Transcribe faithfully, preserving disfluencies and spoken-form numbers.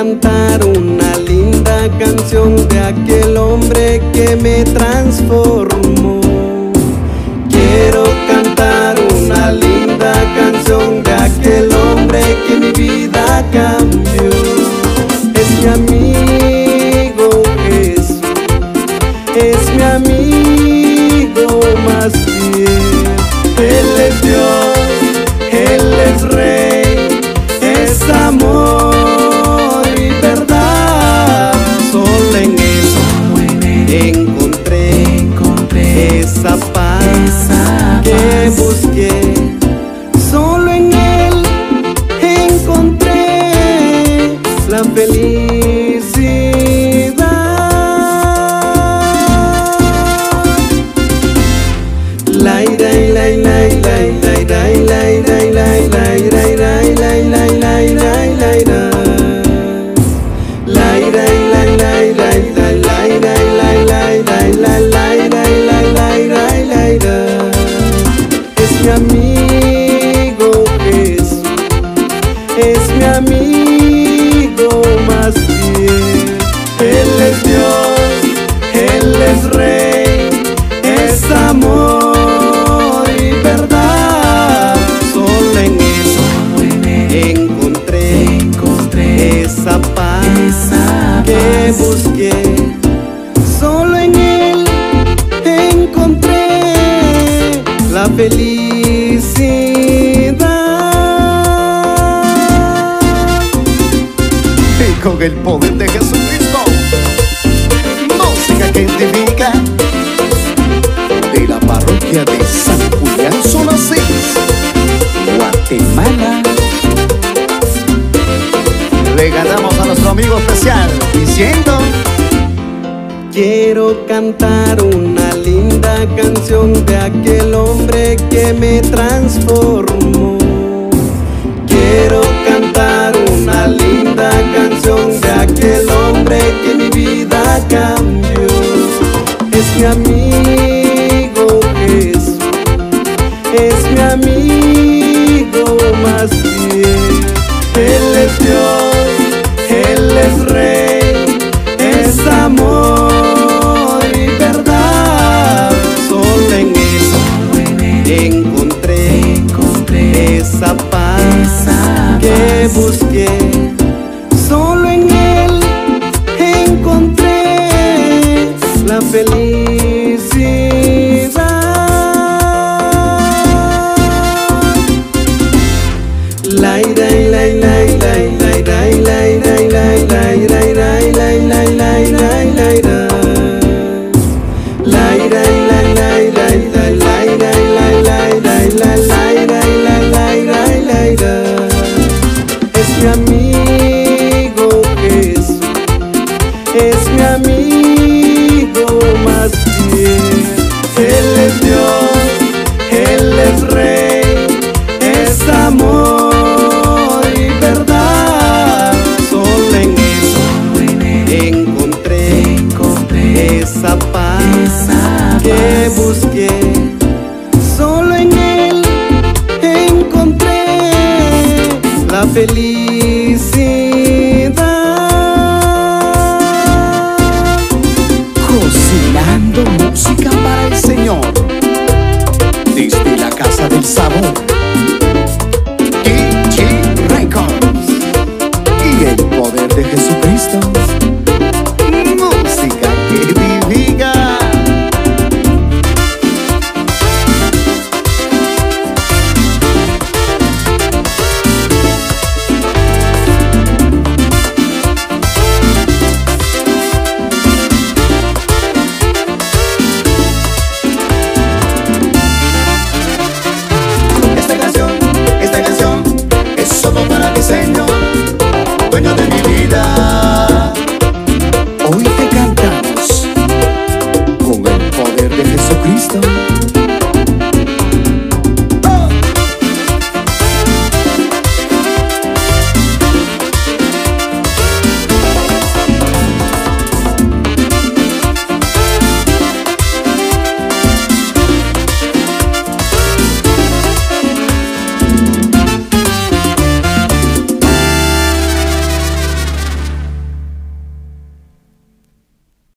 cantar una linda canción de aquel hombre que me transformó. Quiero cantar una linda canción de aquel hombre que mi vida cambió. Es mi amigo Jesús, es mi amigo más fiel. Él es Dios, Él es Rey, es amor y verdad. Solo en Él, Solo en él encontré, encontré esa paz, esa que paz busqué. Solo en Él encontré la felicidad. La ira y la y la y la y la y la y la y la y la y la y la y la y la y la y la y la y la y la. La ira y la y la y la y la y la y la y la y la y la y la y la y la y la y la y la y la y la. Es mi amigo Jesús, es mi amigo más fiel. Él es Dios, Él es Rey, es amor y verdad. Solo en Él, Solo en él encontré, encontré esa paz, esa que paz busqué. Solo en Él encontré la felicidad. Y con el poder de Jesucristo, música que identifica de la parroquia de San Julián Sonasís, Guatemala. Le ganamos a nuestro amigo especial diciendo: quiero cantar una linda canción de aquel hombre que me transformó. Quiero cantar una linda canción de aquel hombre que mi vida cambió. Es mi amigo Jesús, es mi amigo más fiel. Él es Dios, Él es Rey, es amor y verdad. Solo en Él, Solo en él encontré, encontré esa paz, esa que paz busqué. Solo en Él encontré la felicidad. La ira y la y la y la y la y la y la y la y la y la y la y la y la y la y la y la y la y la. La ira y la y la y la y la y la y la y la y la y la y la y la y la y la y la y la y la. Es mi amigo Jesús, es mi amigo más fiel. Él es Dios, Él es Rey, es amor y verdad. Solo en Él, Solo en él encontré, encontré esa paz, esa que paz busqué. Solo en Él encontré la felicidad. cocinando música para el Señor desde la Casa del Sabor, D J Records y el poder de Jesucristo. Música que viviga. Esta canción, esta canción es solo para mi Señor, dueño de